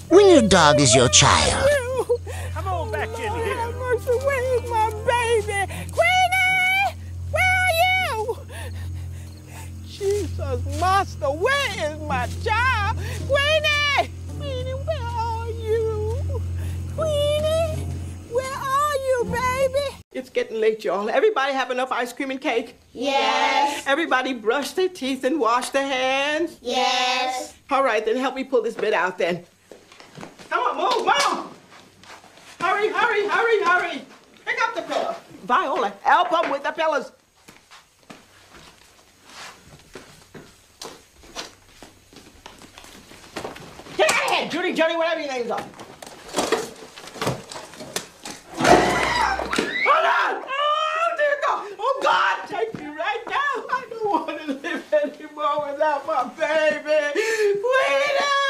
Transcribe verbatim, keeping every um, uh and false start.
when your dog is your child. Come on back in here. Where's my baby? Queenie! Where are you? Jesus, Master, where is my child? Queenie! Queenie, where are you? Queenie, where are you, baby? It's getting late, y'all. Everybody have enough ice cream and cake? Yes. Everybody brush their teeth and wash their hands? Yes. All right, then help me pull this bed out then. Come on, move, move! Hurry, hurry, hurry, hurry! Pick up the pillow. Viola, help them with the pillows. Get out of here, Judy, Jody, whatever your names are. Hold on! Oh, dear God! Oh, God, take me right now. I don't want to live anymore without my baby. Queenie!